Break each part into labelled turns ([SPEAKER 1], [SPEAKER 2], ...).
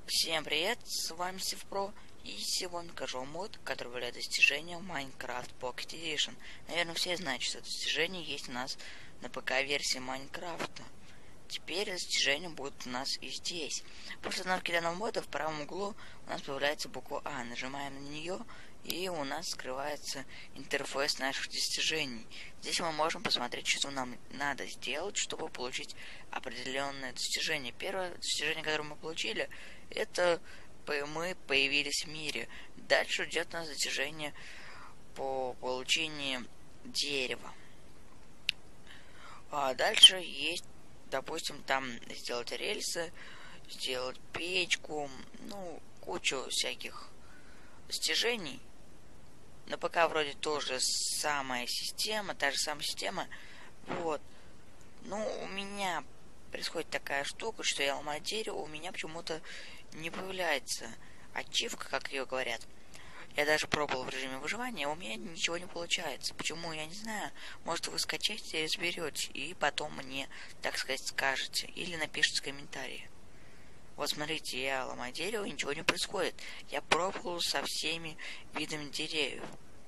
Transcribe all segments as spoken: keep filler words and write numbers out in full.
[SPEAKER 1] Всем привет, с вами Севпро, и сегодня покажу мод, который является достижением Minecraft Pocket Edition. Наверное, все знают, что достижение есть у нас на ПК-версии Майнкрафта. Теперь достижения будут у нас и здесь. После установки данного мода в правом углу у нас появляется буква А. Нажимаем на нее, и у нас скрывается интерфейс наших достижений. Здесь мы можем посмотреть, что нам надо сделать, чтобы получить определенное достижение. Первое достижение, которое мы получили, это мы появились в мире. Дальше идет у нас достижение по получению дерева. А дальше есть, допустим, там сделать рельсы, сделать печку, ну, кучу всяких достижений. Но пока вроде тоже самая система, та же самая система. Вот. Ну, у меня происходит такая штука, что я ломаю дерево, у меня почему-то не появляется ачивка, как ее говорят. Я даже пробовал в режиме выживания, а у меня ничего не получается. Почему, я не знаю. Может, вы скачаете и разберете, и потом мне, так сказать, скажете. Или напишите в комментарии. Вот смотрите, я ломаю дерево, и ничего не происходит. Я пробовал со всеми видами деревьев.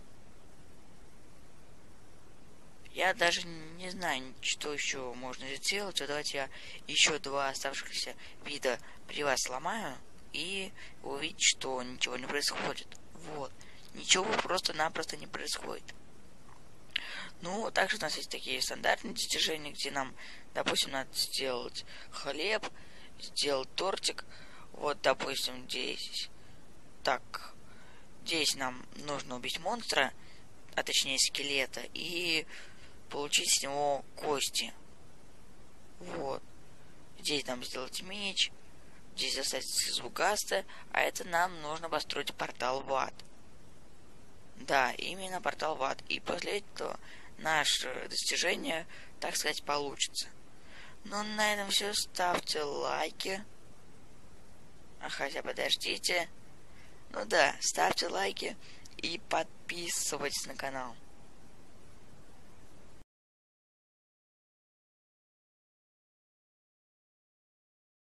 [SPEAKER 1] Я даже не знаю, что еще можно сделать. Вот давайте я еще два оставшихся вида при вас сломаю и увидеть, что ничего не происходит. Вот. Ничего просто-напросто не происходит. Ну, также у нас есть такие стандартные достижения, где нам, допустим, надо сделать хлеб, сделать тортик. Вот, допустим, здесь. Так. Здесь нам нужно убить монстра, а точнее скелета, и получить с него кости. Вот. Здесь нам сделать меч. Здесь достать звукаста. А это нам нужно построить портал в ад. Да, именно портал в ад. И после этого наше достижение, так сказать, получится. Ну, на этом все. Ставьте лайки. А хотя подождите. Ну да, ставьте лайки и подписывайтесь на канал.